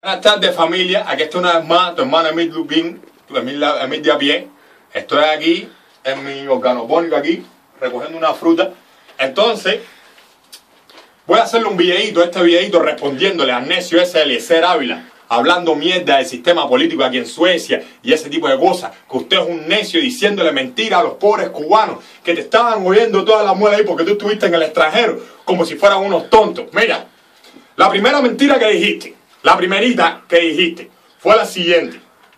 Buenas tardes, familia. Aquí estoy una vez más, tu hermano Emil Lubin, tu Emil de a pie. Estoy aquí en mi organopónico aquí, recogiendo una fruta. Entonces, voy a hacerle un videíto, respondiéndole al necio ese Eliezer Ávila, hablando mierda del sistema político aquí en Suecia y ese tipo de cosas. Que usted es un necio diciéndole mentira a los pobres cubanos que te estaban oyendo toda la muela ahí porque tú estuviste en el extranjero como si fueran unos tontos. Mira, la primera mentira que dijiste, la primerita que dijiste fue la siguiente: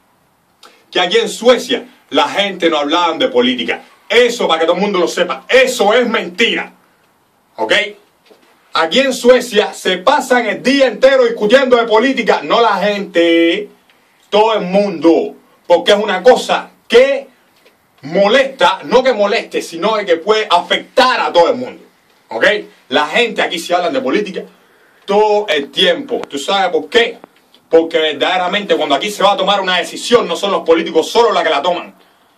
que aquí en Suecia la gente no hablaba de política. Eso, para que todo el mundo lo sepa, eso es mentira. ¿Ok? Aquí en Suecia se pasan el día entero discutiendo de política. No la gente, todo el mundo. Porque es una cosa que molesta, no que moleste, sino que puede afectar a todo el mundo. ¿Ok? La gente aquí se habla de política todo el tiempo. ¿Tú sabes por qué? Porque verdaderamente cuando aquí se va a tomar una decisión, no son los políticos solo los que la toman.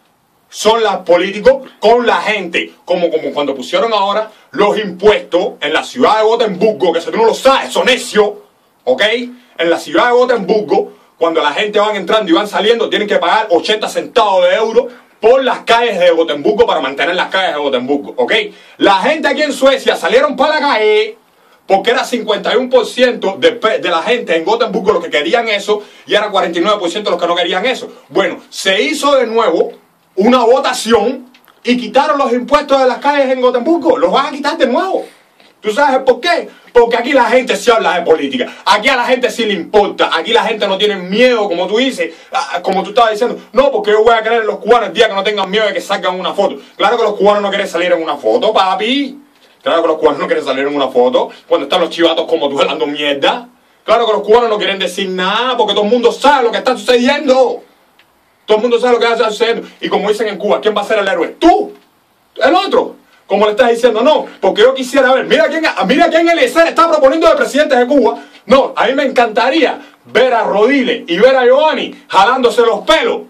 Son los políticos con la gente. Como cuando pusieron ahora los impuestos en la ciudad de Gotemburgo, que si tú no lo sabes, son necios. ¿Ok? En la ciudad de Gotemburgo, cuando la gente van entrando y van saliendo, tienen que pagar 80 centavos de euro por las calles de Gotemburgo para mantener las calles de Gotemburgo. ¿Ok? La gente aquí en Suecia salieron para la calle porque era 51% de la gente en Gotemburgo los que querían eso y era 49% los que no querían eso. Bueno, se hizo de nuevo una votación y quitaron los impuestos de las calles en Gotemburgo. Los van a quitar de nuevo. ¿Tú sabes por qué? Porque aquí la gente sí habla de política. Aquí a la gente sí le importa. Aquí la gente no tiene miedo, como tú dices, como tú estabas diciendo. No, porque yo voy a creer en los cubanos el día que no tengan miedo de que salgan una foto. Claro que los cubanos no quieren salir en una foto, papi. Claro que los cubanos no quieren salir en una foto cuando están los chivatos como tú hablando mierda. Claro que los cubanos no quieren decir nada porque todo el mundo sabe lo que está sucediendo. Todo el mundo sabe lo que está sucediendo. Y como dicen en Cuba, ¿quién va a ser el héroe? ¿Tú? ¿El otro? Como le estás diciendo, no, porque yo quisiera ver, mira quién Eliezer está proponiendo de presidente de Cuba. No, a mí me encantaría ver a Rodile y ver a Giovanni jalándose los pelos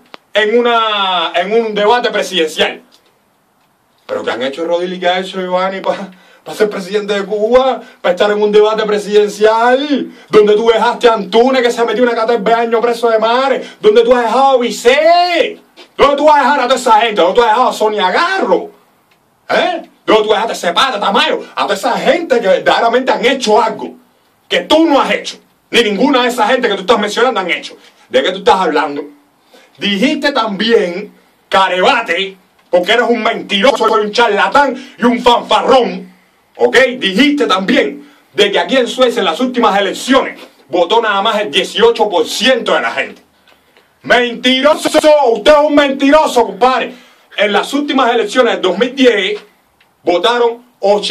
en un debate presidencial. Pero ¿qué han hecho Rodile y qué ha hecho Giovanni para ser presidente de Cuba? Para estar en un debate presidencial donde tú dejaste a Antunes, que se metió una 14 años preso de madre, donde tú has dejado a Vicé, donde tú vas a dejar a toda esa gente, donde tú has dejado a Sonia Garro, donde tú dejaste a Cepata, Tamayo, a toda esa gente que verdaderamente han hecho algo que tú no has hecho, ni ninguna de esa gente que tú estás mencionando han hecho. ¿De qué tú estás hablando? Dijiste también, carebate, porque eres un mentiroso, un charlatán y un fanfarrón. ¿Ok? Dijiste también de que aquí en Suecia en las últimas elecciones votó nada más el 18% de la gente. ¡Mentiroso! Usted es un mentiroso, compadre. En las últimas elecciones del 2010 votaron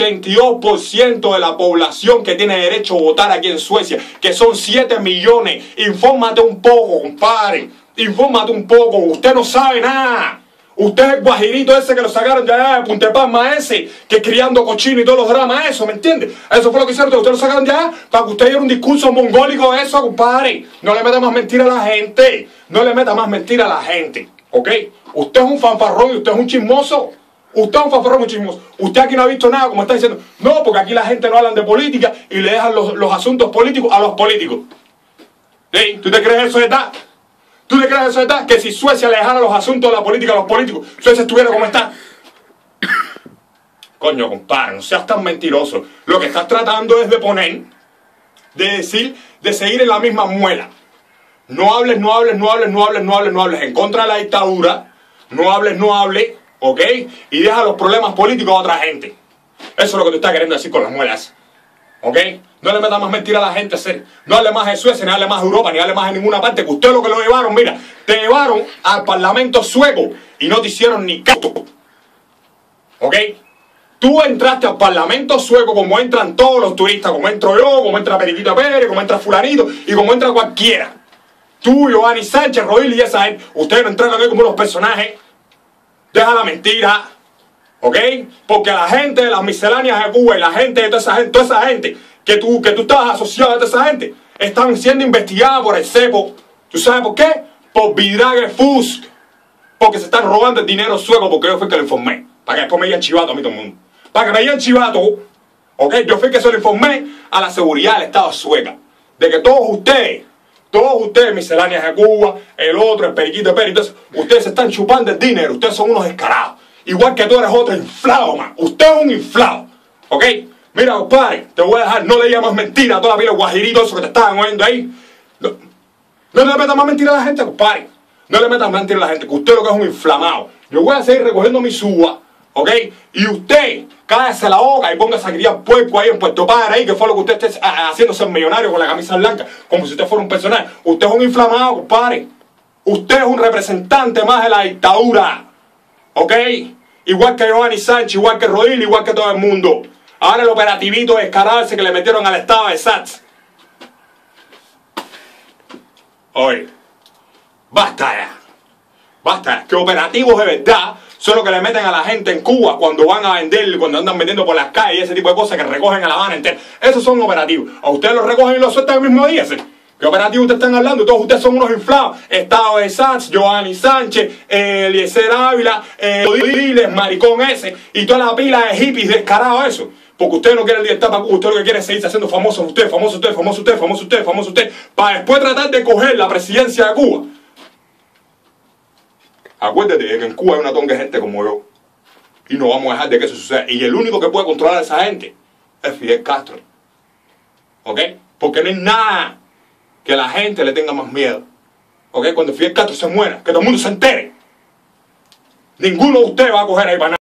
82% de la población que tiene derecho a votar aquí en Suecia, que son 7 millones. Infórmate un poco, compadre. Infórmate un poco. Usted no sabe nada. Usted es el guajirito ese que lo sacaron de allá de Punta Palma ese, que criando cochino y todos los dramas, eso, ¿me entiende? Eso fue lo que hicieron, usted lo sacaron de allá para que usted diera un discurso mongólico de eso, compadre. No le meta más mentira a la gente. No le meta más mentira a la gente, ¿ok? Usted es un fanfarrón y usted es un chismoso. Usted es un fanfarrón y un chismoso. Usted aquí no ha visto nada, como está diciendo. No, porque aquí la gente no habla de política y le dejan los asuntos políticos a los políticos. ¿Sí? ¿Tú te crees eso de verdad? ¿Tú le crees eso de verdad? Que si Suecia le dejara los asuntos de la política a los políticos, Suecia estuviera como está. Coño, compadre, no seas tan mentiroso. Lo que estás tratando es de poner, de decir, de seguir en la misma muela. No hables en contra de la dictadura. No hables, ¿ok? Y deja los problemas políticos a otra gente. Eso es lo que tú estás queriendo decir con las muelas. ¿Ok? No le metas más mentira a la gente, no hable más de Suecia, ni hable más de Europa, ni hable más de ninguna parte, que usted lo que lo llevaron, mira, te llevaron al Parlamento sueco y no te hicieron ni caso. ¿Ok? Tú entraste al Parlamento sueco como entran todos los turistas, como entro yo, como entra Periquito Pérez, como entra fulanito y como entra cualquiera. Tú, Giovanni Sánchez, Rodil y esa gente, ustedes no entraron aquí como unos personajes. Deja la mentira. ¿Ok? Porque la gente de las misceláneas de Cuba y la gente de toda esa gente que tú estabas asociado a toda esa gente, están siendo investigadas por el cepo. ¿Tú sabes por qué? Por Bidragefusk. Porque se están robando el dinero sueco, porque yo fui el que lo informé. Para que después me digan chivato a mí todo el mundo. Para que me digan chivato, ¿ok? Yo fui el que se lo informé a la seguridad del Estado sueca. De que todos ustedes Todos ustedes, misceláneas de Cuba, el otro, el periquito de Peri, entonces, ustedes se están chupando el dinero, ustedes son unos descarados. Igual que tú eres otro inflado, man. Usted es un inflado, ¿ok? Mira, compadre, te voy a dejar, no le digas más mentira a toda la vida guajiritos eso que te estaban oyendo ahí. No le metas más mentira a la gente, compadre. No le metas más mentira a la gente, que usted lo que es un inflamado. Yo voy a seguir recogiendo mi suba, ¿ok? Y usted, cállese la boca y póngase a criar puerco ahí en Puerto Padre, ahí, que fue lo que usted esté haciendo ser millonario con la camisa blanca, como si usted fuera un personaje. Usted es un inflamado, compadre. Usted es un representante más de la dictadura, ¿ok? Igual que Giovanni Sánchez, igual que Rodil, igual que todo el mundo. Ahora el operativito descarado ese que le metieron al estado de SATS. Oye, basta ya. Basta, que operativos de verdad son los que le meten a la gente en Cuba cuando van a vender, cuando andan vendiendo por las calles y ese tipo de cosas que recogen a La Habana entera. Esos son operativos. A ustedes los recogen y los sueltan el mismo día. ¿Qué operativo ustedes están hablando? Todos ustedes son unos inflados. Estado de SATS, Giovanni Sánchez, Eliezer Ávila, Diles, maricón ese, y toda la pila de hippies descarados eso. Porque ustedes no quieren libertad para Cuba, ustedes lo que quieren es seguirse haciendo famosos usted, famoso usted, famoso usted, famoso usted, famoso usted, para después tratar de coger la presidencia de Cuba. Acuérdate de que en Cuba hay una tonga de gente como yo. Y no vamos a dejar de que eso suceda. Y el único que puede controlar a esa gente es Fidel Castro. ¿Ok? Porque no hay nada que la gente le tenga más miedo. ¿Ok? Cuando Fidel Castro se muera, que todo el mundo se entere. Ninguno de ustedes va a coger ahí para nada.